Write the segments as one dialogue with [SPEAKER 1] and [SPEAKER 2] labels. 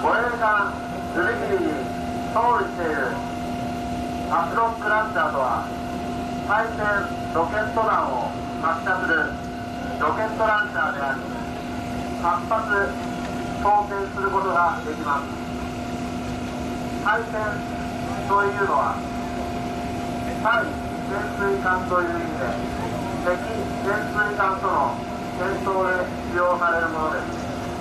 [SPEAKER 1] 護衛艦ルビキリに装備しているアスロックランチャーとは、対戦ロケット弾を発射するロケットランチャーであり、8発装填することができます。対戦というのは、対潜水艦という意味で、敵潜水艦との戦闘で使用されるものです。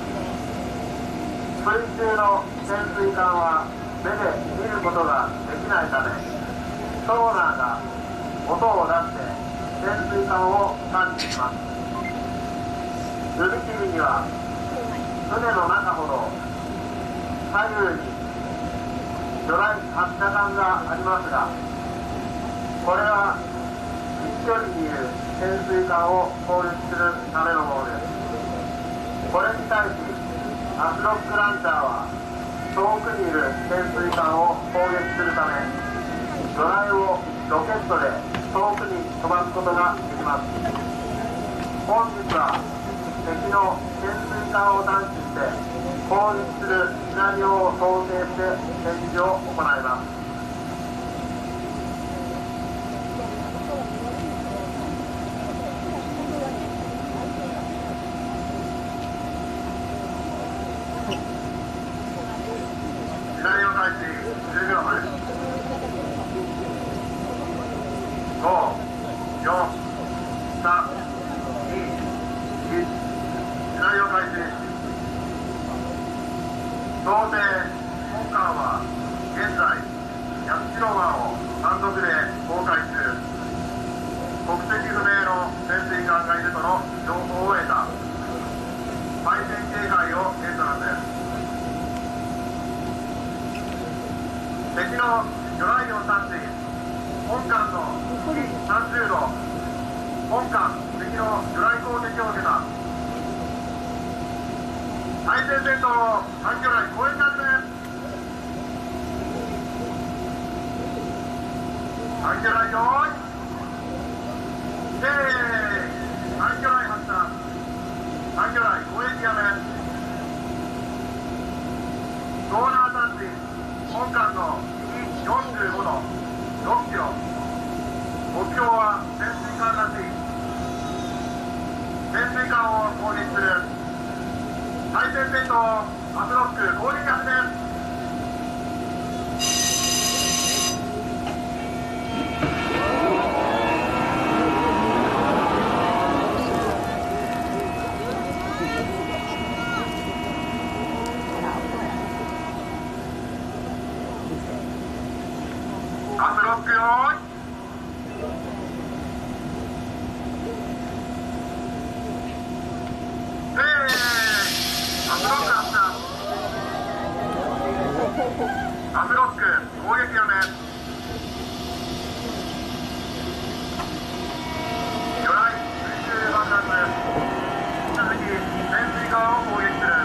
[SPEAKER 1] 水中の潜水艦は目で見ることができないため、ソナーが音を出して潜水艦を探知します。ルビキリには船の中ほど左右に魚雷発射管がありますが、これは近距離にいる潜水艦を攻撃するためのものです。これに対しアスロックランチャーは遠くにいる潜水艦を攻撃するため、魚雷をロケットで遠くに飛ばすことができます。本日は敵の潜水艦を探知して攻撃するシナリオを想定して展示を行います。シナリオ開始10秒前。5、4、3、2、1、シナリオ開始。想定本艦は現在100キロ湾を単独で航海中。国籍不明の潜水艦がいるとの情報を得た。配線警戒をエントランです。敵の魚雷を探知。本艦の北30度。本艦敵の魚雷攻撃を受けた。対戦戦闘反魚雷攻撃始め。反魚雷用意せー反魚雷発射。反魚雷攻撃やめ。ソーナー探知。本艦の右45度6キロ。目標は潜水艦らしい。潜水艦を攻撃する。対戦戦闘アスロック攻撃始め。アスロックよーい。アスロック攻撃やめ。魚雷水中爆発。引き続き潜水艦を攻撃する。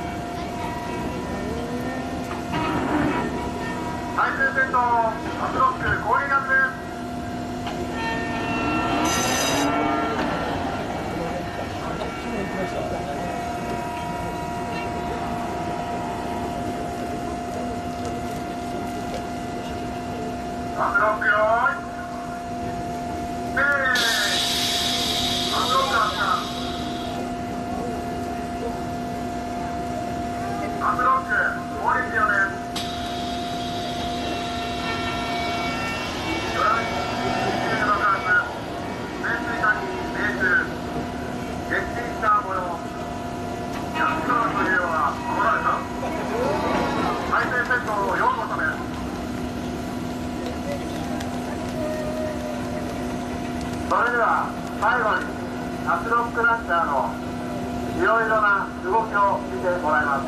[SPEAKER 1] 対戦戦闘アスロック攻撃始め。アスロックよーいせーアスロック発射。アスロック攻撃やめ。魚雷水中爆発。潜水艦に命中。撃沈した模様。100キロの所有は守られた。対戦戦闘を4のため。それでは最後にアスロックランチャーのいろいろな動きを見てもらいます。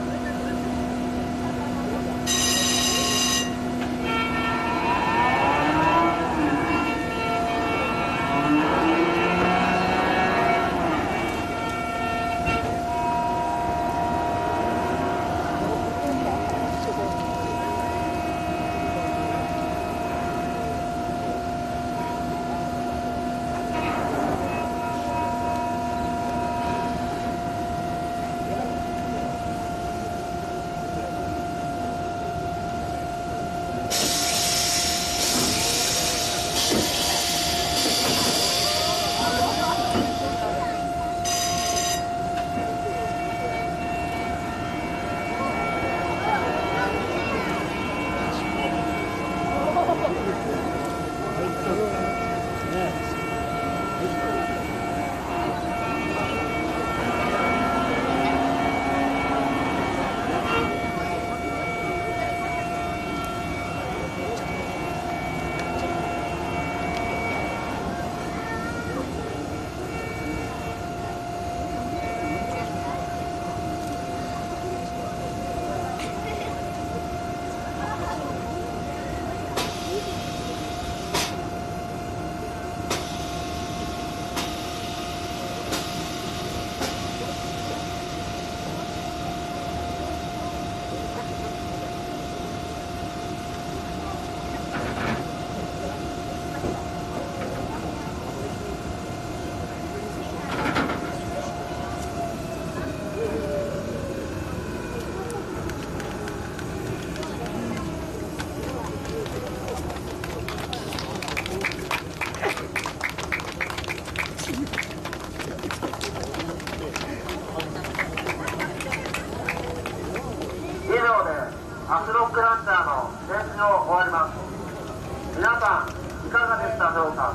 [SPEAKER 1] アスロックランチャーの展示を終わります。皆さんいかがでしたでしょうか。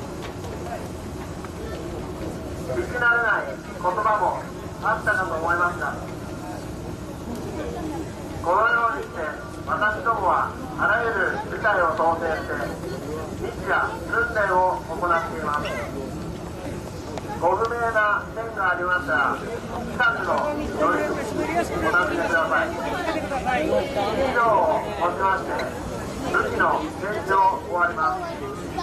[SPEAKER 1] 聞き慣れない言葉もあったかと思いますが、このようにして私どもはあらゆる事態を想定して日夜訓練を行っています。ご不明な点がありましたら近くのよりお尋ねください。以上をもちまして武器の展示を終わります。